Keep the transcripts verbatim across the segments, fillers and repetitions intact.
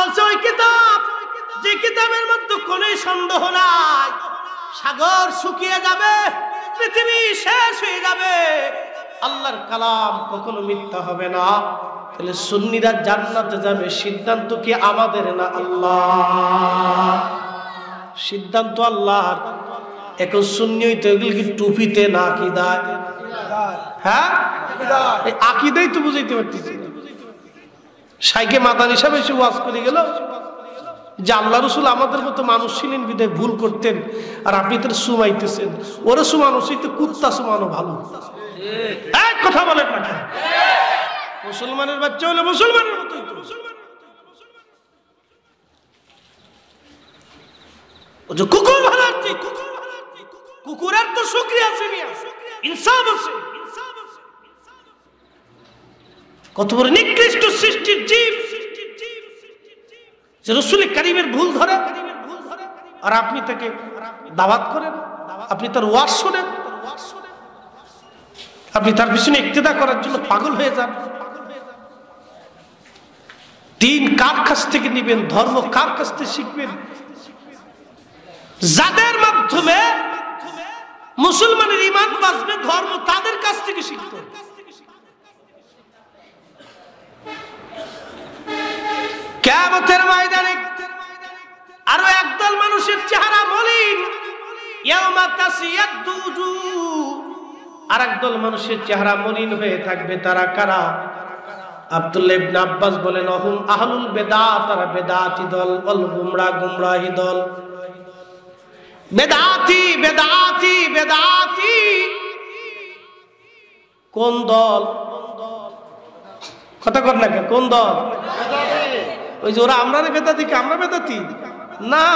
বলছে ওই কিতাব যে কিতাবের মধ্যে কোনো সন্দেহ নাই, সাগর শুকিয়ে যাবে, পৃথিবী শেষ হয়ে যাবে, আল্লাহর কালাম কখনো মিথ্যা হবে না। তাহলে সুন্নিরা জান্নাতে যাবে, সিদ্ধান্ত কি আমাদের না আল্লাহ? সিদ্ধান্ত আল্লাহর। এখন সুন্নি হইতে এগুলো কি টুপিতে না আকীদায়? হ্যাঁ, এই আকীদাই তো বুঝাইতে পারতেছি না। শাইখে মাদানী সাহেব এসে ওয়াজ করে গেল যে আল্লাহ রসুল আমাদের মতো মানুষ ছিলেন বিদায় ভুল করতেন, আর আপনি তো সুমাইতেছেন। ওরা সুমানো হইতে কুত্তা সুমানো ভালো। এক কথা বলেন না কেন? মুসলমানের বাচ্চা হলে মুসলমানের মতোই তো। কুকুর ভালো আছে, কুকুরের তো শুকরিয়া আছে, ইনসাফ আছে। কত বড় নিকৃষ্ট সৃষ্টির জীব যে রাসূল কারীমের ভুল ধরে, আর আপনি তাকে দাওয়াত করেন, আপনি তার ওয়াজ শোনেন, আপনি তার পিছনে ইক্তেদা করার জন্য পাগল হয়ে যান। দিন কার কাছ থেকে নেবেন, ধর্ম কার কাছ থেকে শিখবেন? যাদের মাধ্যমে মুসলমানের ঈমান বাঁচবে, ধর্ম তাদের কাছ থেকে শিখতে। কিয়ামতের ময়দানে আরো একদল মানুষের চেহারা মলিন, ইয়াউমা তাসিয়াদ্দু উজুহ, আর একদল মানুষের চেহারা মলিন হয়ে থাকবে। তারা কারা? আব্দুল্লাহ ইবনে আব্বাস বলেন, অহুম আহলুল বেদাত, তারা বেদাতি দল, অল গুমরা গুমরাহি দল। বেদাতি বেদাতি বেদাতি কোন দল? কথা কর না, কোন দল? ওই যে ওরা আমরা বেদাতি, আমরা বেদাতি না।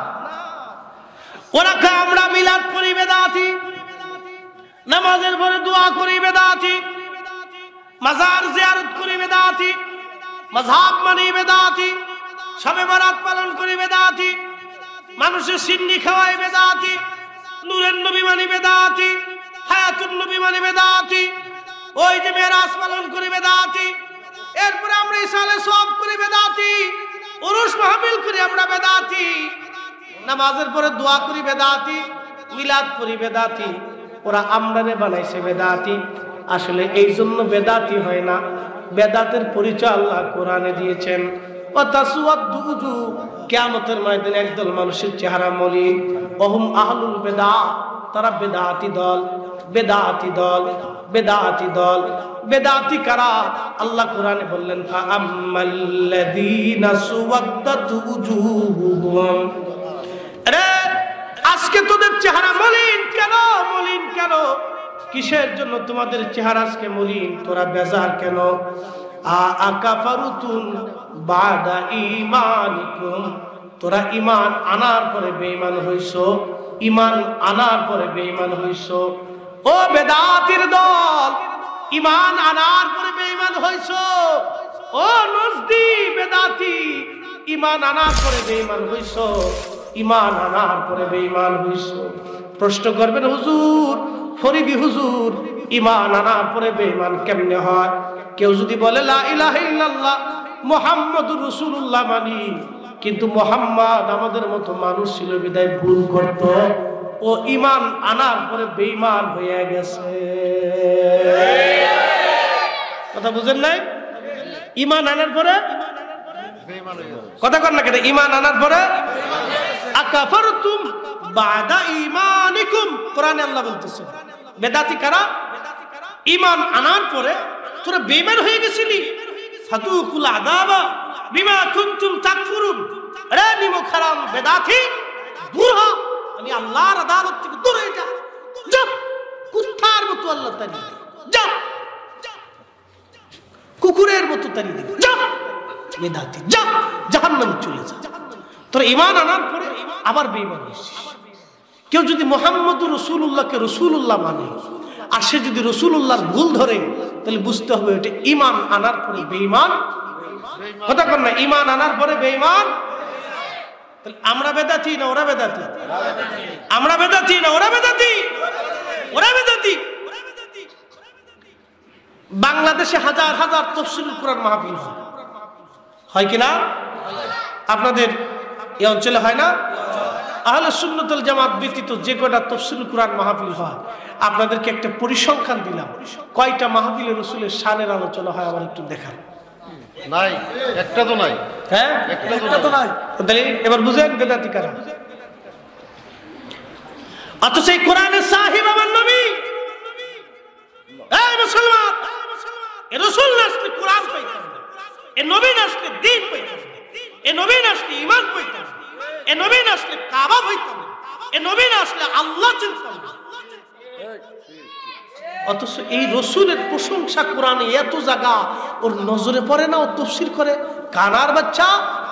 ওরা আমরা মিলাদ করি বেদাতি, নামাজের পরে দোয়া করি বেদাতি, মাজার জিয়ারত করি বেদাতি, মাযহাব মানি বেদাতি, শবে বরাত পালন করি বেদাতি, মানুষের সিন্নি খাওয়াই বেদাতি, নূরের নবী মানি বেদাতি, হায়াতুন নবী মানি বেদাতি, ওই যে মেরাজ পালন করি বেদাতি, এরপরে আমরা ইসালে সওয়াব করি বেদাতি, উরুস মাহফিল করি আমরা বেদাতি, নামাজের পরে দোয়া করি বেদাতি, মিলাদ করি বেদাতি। ওরা আমরারে বানাইছে বেদাতি। আসলে এই জন্য বেদাতি হয় না। বেদাতের পরিচয় আল্লাহ কোরআনে দিয়েছেন। ওয়াতাসওয়াদ্দু উজুহ, কিয়ামতের ময়দানে একদল মানুষের চেহারা মলিন। ওহুম আহলুল বেদাত, তারা বেদাতি দল, বেদাতি দল, বেদাতি দল। বেদাতি কারা? আল্লাহ কোরআনে বললেন, ফাআম্মাল্লাযীনা সুওয়াদ্দাত উজুহুহুম। আরে আজকে তোদের চেহারা মলিন কেন? মলিন কেন? কিসের জন্য তোমাদের চেহারা আজকে মলিন? তোরা বেজার কেন? আকাফারতুম বাদা ঈমানিকুম, তোরা ঈমান আনার পরে বেঈমান হইছো, ঈমান আনার পরে বেঈমান হইছো। ও বেদাতির দল, ঈমান আনার পরে বেঈমান হইছো। ও নজদি বেদাতি, ঈমান আনার পরে বেঈমান হইছো, ঈমান আনার পরে বেঈমান হইছো। প্রশ্ন করবেন, হুজুর, ফরিদি হুজুর, ঈমান আনার পরে বেঈমান কেমনে হয়? কেউ যদি বলে লা ইলাহা ইল্লাল্লাহ মুহাম্মাদুর রাসূলুল্লাহ মানি, কিন্তু মুহাম্মদ আমাদের মতো মানুষ ছিল বিদায় ভুল করত, ও ঈমান আনার পরে বেঈমান হয়ে গেছে। কথা বুঝেন নাই? ঈমান আনার পরে বেঈমান হয়ে গেছে। কথা কর না কেন? ঈমান আনার পরে আকাফারতুম বাদা ঈমানিকুম, কোরআনে আল্লাহ বলতেছে। বেদাতি কারা? ঈমান আনার পরে তোরা বেঈমান হয়ে গেছিলি। ফাতুকুল আযাবা বিমা কুনতুম তাকফুরুন। আরে নিমক হারাম বেদাতি, দূর হ, আমি আল্লাহর আদালত থেকে দূরে যা, যা কুত্তার মতো আল্লাহ তারি, যা কুকুরের মতো তারি দিবে, যা বেদাতি, যা জাহান্নামে চলে যা। তোরা ঈমান আনার পরে আবার বেঈমান হইছিস। কেউ যদি মুহাম্মদুর রাসূলুল্লাহকে রাসূলুল্লাহ মানে, আর সে যদি রাসূলুল্লাহর ভুল ধরে, তাহলে বুঝতে হবে এটা ঈমান আনার পরে বেঈমান। কথা কর না, ঈমান আনার পরে বেঈমান। তাহলে আমরা বেদাতি না ওরা বেদাতি? আমরা বেদাতি না ওরা বেদাতি? ওরা বেদাতি। বাংলাদেশে হাজার হাজার তাফসীরুল কুরআন মাহফিল হয় কিনা? আপনাদের এই অঞ্চলে হয় না? আহলে সুন্নাত ওয়াল জামাত ব্যতীত যে কয়টা তাফসীরুল কুরআন মাহফিল হয়, আপনাদেরকে একটা পরিসংখ্যান দিলাম, কয়টা মাহফিলে রাসূলের শানের আলোচনা হয় আমার একটু দেখান। নাই, একটা তো নাই। হ্যাঁ, একটা তো নাই। তাহলে এবার বুঝেন বেদাতি কারা। অথচ এই কোরআনের সাহিব আমার নবী। এই মুসলমান, এই রাসূল না আসলে কোরআন পাইতাম না, এই নবী না আসলে দ্বীন পাইতাম না, এই নবী না আসলে ঈমান পাইতাম না, এই নবী না আসলে কাবা পাইতাম না, এই নবী না আসলে আল্লাহ চিনতাম না। অথচ এই রাসূলের প্রশংসা কোরআনে এত জায়গা ওর নজরে পড়ে না, ও তাফসীর করে। কানার বাচ্চা,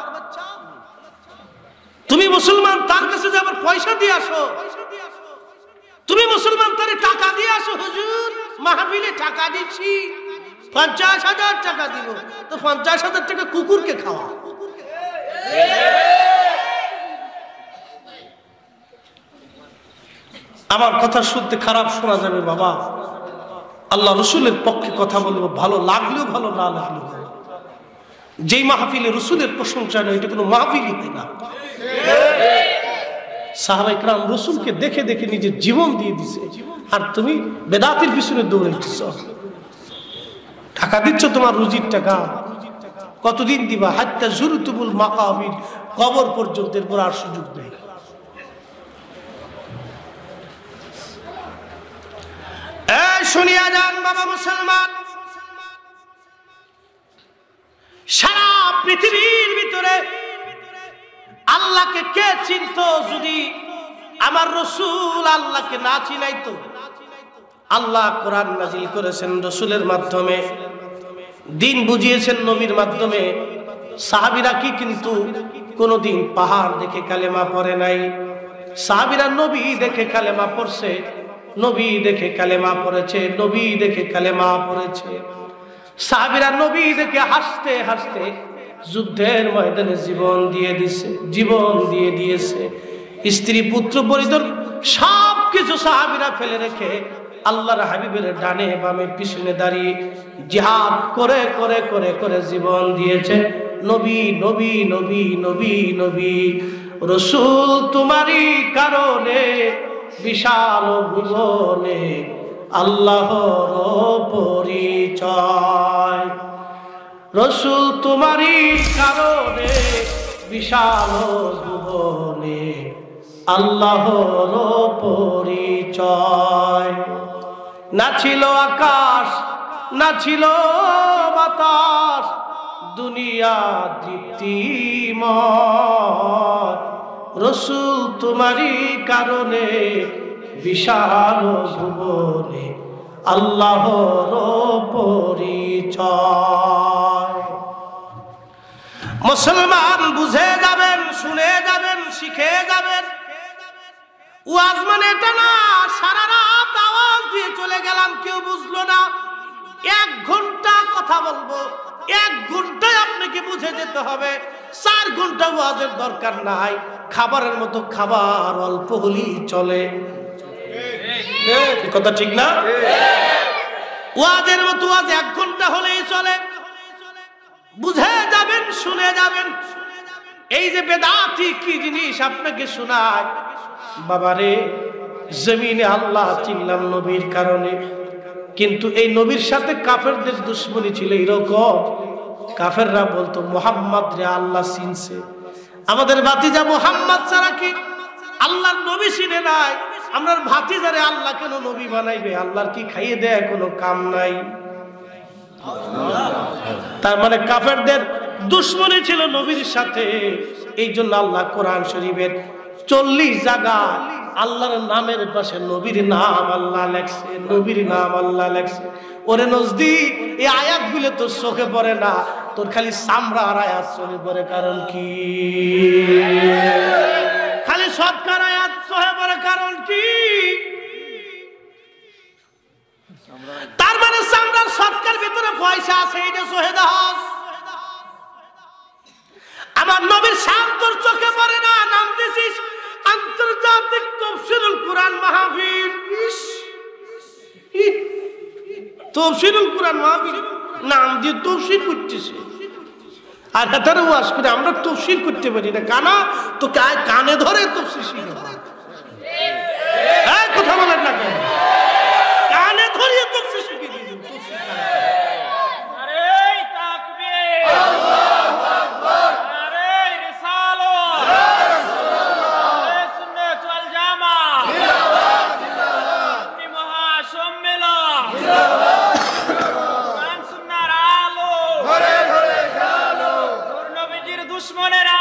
তুমি মুসলমান তার কাছে যে আবার পয়সা দিয়ে আসো, তুমি মুসলমান তারে টাকা দিয়ে আসো, হুজুর মাহফিলে টাকা দিচ্ছি, পঞ্চাশ হাজার টাকা দিব, তো পঞ্চাশ হাজার টাকা কুকুরকে খাওয়া। আমার কথা শুনতে খারাপ শোনা যাবে বাবা, আল্লাহ রসুলের পক্ষে কথা বলবো, ভালো লাগলেও ভালো, না লাগলেও ভালো। যেই মাহফিলে রসুলের প্রশংসা নয়, এটা কোনো মাহফিলই হয় না। সাহাবায়ে কেরাম রসুলকে দেখে দেখে নিজের জীবন দিয়ে দিছে, আর তুমি বেদাতের পিছনে দৌড়াইতেছ। টাকা দিচ্ছ, তোমার রুজির টাকা কতদিন দিবা? হাত্তা জুরতুমুল মাকাবির, কবর পর্যন্ত, এরপর আর সুযোগ নেই। এই শুনিয়া যান বাবা মুসলমান, সারা পৃথিবীর ভিতরে আল্লাহকে কে চিনত যদি আমার রাসূল আল্লাহকে না চিনাইতো? আল্লাহ কোরআন নাজিল করেছেন রাসূলের মাধ্যমে, দিন বুঝিয়েছেন নবীর মাধ্যমে। সাহাবীরা কি কিন্তু কোনদিন পাহাড় দেখে কালেমা পড়ে নাই? সাহাবীরা নবী দেখে কালেমা পড়ছে, নবী দেখে কালেমা পড়েছে, নবী দেখে কালেমা পড়েছে। সাহাবীরা নবী দেখে হাসতে হাসতে যুদ্ধের ময়দানে জীবন দিয়ে দিয়েছে, জীবন দিয়ে দিয়েছে। স্ত্রী পুত্র পরিজন সব কিছু সাহাবীরা ফেলে রেখে আল্লাহর হাবিবের ডানে বামে পিছনে দাঁড়িয়ে জিহাদ করে করে করে করে জীবন দিয়েছে। নবী নবী নবী নবী নবী রাসূল তোমারই কারণে বিশাল ভুবনে আল্লাহর পরিচয়। রাসূল তোমারই কারণে বিশাল ভুবনে আল্লাহর পরিচয়। না ছিল আকাশ, না ছিল বাতাস, দুনিয়া তৃপ্তিময়। রাসূল তোমারই কারণে বিশাল ভুবনে আল্লাহর পরিচয়। মুসলমান বুঝে যাবেন, শুনে যাবেন, শিখে যাবেন। ওয়াজ মানে এটা না সারা রাত আওয়াজ দিয়ে চলে গেলাম, কেউ বুঝলো না। এক ঘন্টা কথা বলবো, এক ঘন্টায় আপনাকে বুঝে যেতে হবে। চার ঘন্টা ওয়াজের দরকার নাই, খাবারের মতো খাবার অল্প হলেই চলে। কথা ঠিক না? ওয়াজের মতো ওয়াজ এক ঘন্টা হলেই চলে। বুঝে যাবেন, শুনে যাবেন। এই যে বেদাতি কি জিনিস আপনাকে শোনায়, বাবারে জমিনে আল্লাহ চিনলাম নবীর কারণে, কিন্তু এই নবীর সাথে কাফেরদের দুশ্মনী ছিল এরকম। কাফেররা বলতো মুহাম্মদ রে আল্লাহ চিনছে, আমাদের ভাতিজা মুহাম্মদ ছাড়া কি আল্লাহর নবী চিনে নাই? আমরা ভাতিজারে আল্লাহ কেন নবী বানাইবে? আল্লাহর কি খাইয়ে দেয় কোনো কাম নাই? তার মানে কাফেরদের দুশ্মনী ছিল নবীর সাথে। এই জন্য আল্লাহ কোরআন শরীফের চল্লিশ জায়গা আল্লাহর নামের পাশে নবীর নাম আল্লাহ লেখছে, নবীর নাম আল্লাহ লেখছে। ওরে নজদিক এই আয়াতগুলো তোর চোখে পড়ে না, তোর খালি চামড়ার আয়াত চোখে পড়ে। কারণ কি? খালি সৎকার আয়াত চোখে পড়ে, কারণ কি? তার মানে চামড়ার সৎকার ভিতরে পয়সা আছে, এইটা চোখে দাস। আমার নবীর শান তোর চোখে পড়ে না, নাম দিছিস আন্তর্জাতিক তাফসীরুল কুরআন মাহফিল। তাফসীরুল কুরআন মাহফিল নাম দিয়ে তাফসীর করতেছে। আর হাতারে ওয়াজ করে আমরা তফসিল করতে পারি না কানা তো কানে ধরে তফসিল শিখে হ্যাঁ কথা বলেন না কেন কানে ধরিয়ে তফসিল শিখে দিয়ে দিন তফসিল আরে তাকবীর আল্লাহু আকবার আরে রিসালাত ইয়া রাসূলুল্লাহ আরে সুন্নাত ওয়াল জামাত জিন্দাবাদ জিন্দাবাদ আপনি মহা সম্মেলন জিন্দাবাদ জিন্দাবাদ সুন্নাহর আলো ঘরে ঘরে জালো নূর নবীজির দুশমনেরা